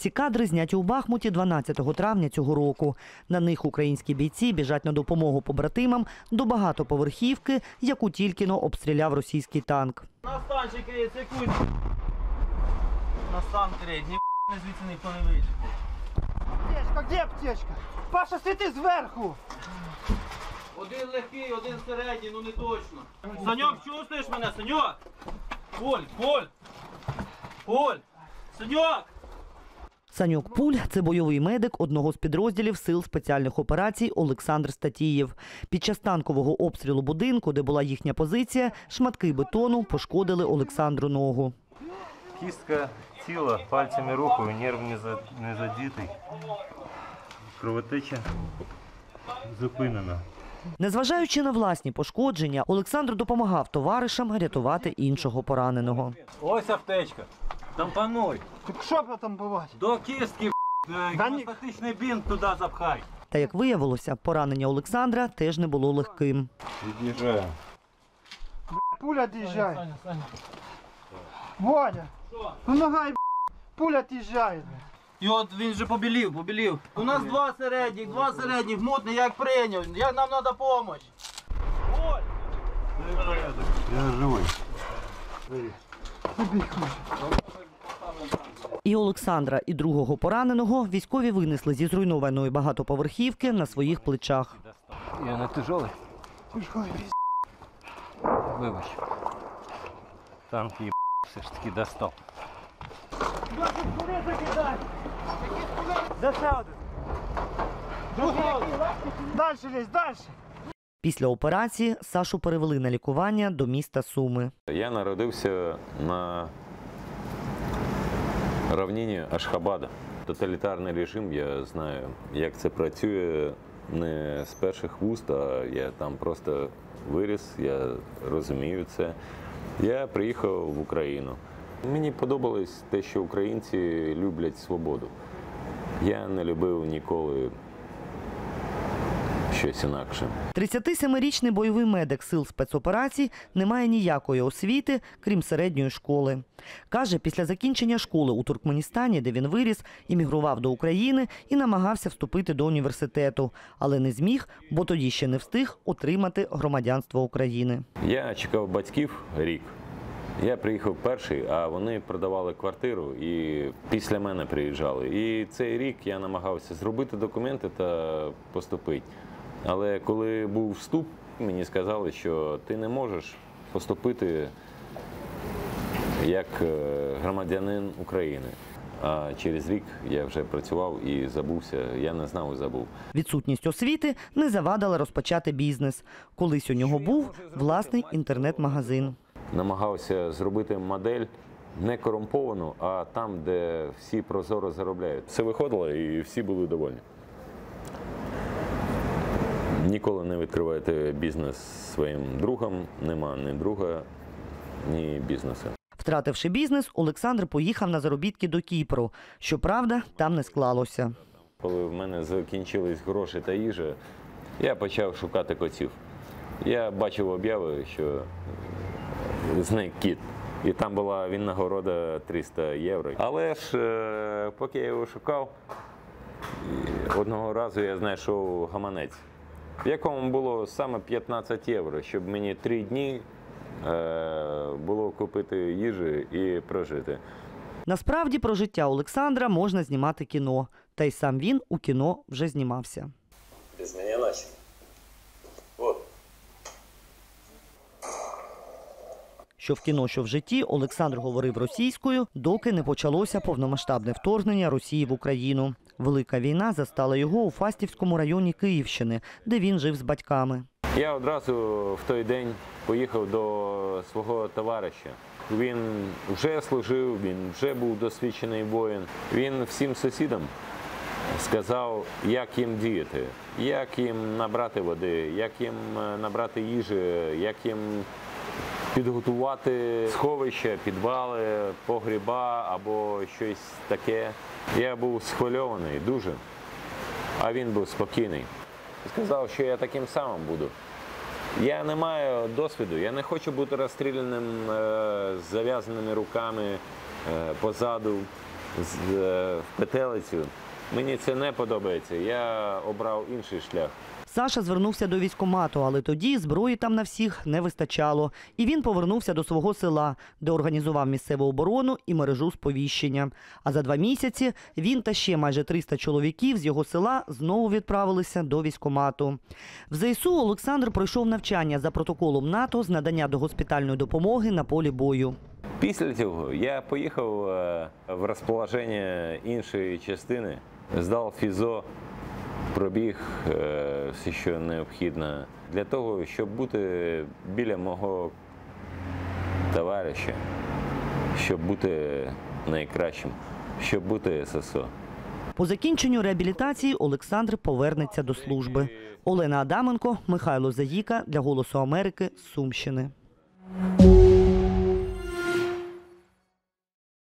Ці кадри зняті у Бахмуті 12 травня цього року. На них українські бійці біжать на допомогу побратимам до багатоповерхівки, яку тільки-но обстріляв російський танк. На станчик криється, якусь. На стан криється, ні звідси ніхто не вийде. Аптечка, де аптечка? Паша, світи зверху! Один легкий, один середній, ну не точно. Саньок, чувствуєш мене, Саньок? Поль! Саньок! Саньок Пуль – це бойовий медик одного з підрозділів Сил спеціальних операцій Олександр Статієв. Під час танкового обстрілу будинку, де була їхня позиція, шматки бетону пошкодили Олександру ногу. Кістка тіла, пальцями рухаю, нерв не задітий. Кровотеча зупинена. Незважаючи на власні пошкодження, Олександр допомагав товаришам рятувати іншого пораненого. Ось аптечка. Тампонуй. Так що потампувати? До кістки, гемостатичний бінт туди запхай. Та, як виявилося, поранення Олександра теж не було легким. Від'їжджаємо. Пуля отъезжает. Водя, ну нога, пуля отъезжает. І от він же побілів. У нас два середніх, мутний, як прийняв, як нам треба допомога. Поль! Я живий. І Олександра, і другого пораненого військові винесли зі зруйнованої багатоповерхівки на своїх плечах. Я не тяжелий. Вибач. Танк все ж таки достав. Дальше лезь, дальше. Після операції Сашу перевели на лікування до міста Суми. Я народився на рівнині Ашхабада. Тоталітарний режим, я знаю, як це працює не з перших вуст, а я там просто виріс, я розумію це. Я приїхав в Україну. Мені подобалось те, що українці люблять свободу. Я не любив ніколи щось інакше. 37-річний бойовий медик Сил спецоперацій не має ніякої освіти, крім середньої школи. Каже, після закінчення школи у Туркменістані, де він виріс, іммігрував до України і намагався вступити до університету. Але не зміг, бо тоді ще не встиг отримати громадянство України. Я чекав батьків рік. Я приїхав перший, а вони продавали квартиру і після мене приїжджали. І цей рік я намагався зробити документи та поступити. Але коли був вступ, мені сказали, що ти не можеш поступити як громадянин України. А через рік я вже працював і забувся, я не знав і забув. Відсутність освіти не завадила розпочати бізнес. Колись у нього був власний інтернет-магазин. Намагався зробити модель не корумповану, а там, де всі прозоро заробляють. Це виходило і всі були довольні. Ніколи не відкривайте бізнес своїм другом, нема ні друга, ні бізнесу. Втративши бізнес, Олександр поїхав на заробітки до Кіпру. Щоправда, там не склалося. Коли в мене закінчились гроші та їжа, я почав шукати котів. Я бачив обяви, що зник кіт. І там була винагорода 300 євро. Але ж, поки я його шукав, одного разу я знайшов гаманець, в якому було саме 15 євро, щоб мені 3 дні було купити їжі і прожити. Насправді, про життя Олександра можна знімати кіно. Та й сам він у кіно вже знімався. Без мене наче. От. Що в кіно, що в житті, Олександр говорив російською, доки не почалося повномасштабне вторгнення Росії в Україну. Велика війна застала його у Фастівському районі Київщини, де він жив з батьками. Я одразу в той день поїхав до свого товариша. Він вже служив, він вже був досвідчений воїн. Він всім сусідам сказав, як їм діяти, як їм набрати води, як їм набрати їжі, як їм підготувати сховища, підвали, погріба або щось таке. Я був схвильований дуже, а він був спокійний. Сказав, що я таким самим буду. Я не маю досвіду, я не хочу бути розстріляним з зав'язаними руками позаду. в петелицю. Мені це не подобається. Я обрав інший шлях. Саша звернувся до військкомату, але тоді зброї там на всіх не вистачало. І він повернувся до свого села, де організував місцеву оборону і мережу сповіщення. А за 2 місяці він та ще майже 300 чоловіків з його села знову відправилися до військкомату. В ЗСУ Олександр пройшов навчання за протоколом НАТО з надання догоспітальної допомоги на полі бою. Після цього я поїхав в розположення іншої частини, здав фізо, пробіг все, що необхідно для того, щоб бути біля мого товариша, щоб бути найкращим, щоб бути ССО. По закінченню реабілітації Олександр повернеться до служби. Олена Адаменко, Михайло Заїка для «Голосу Америки» з Сумщини.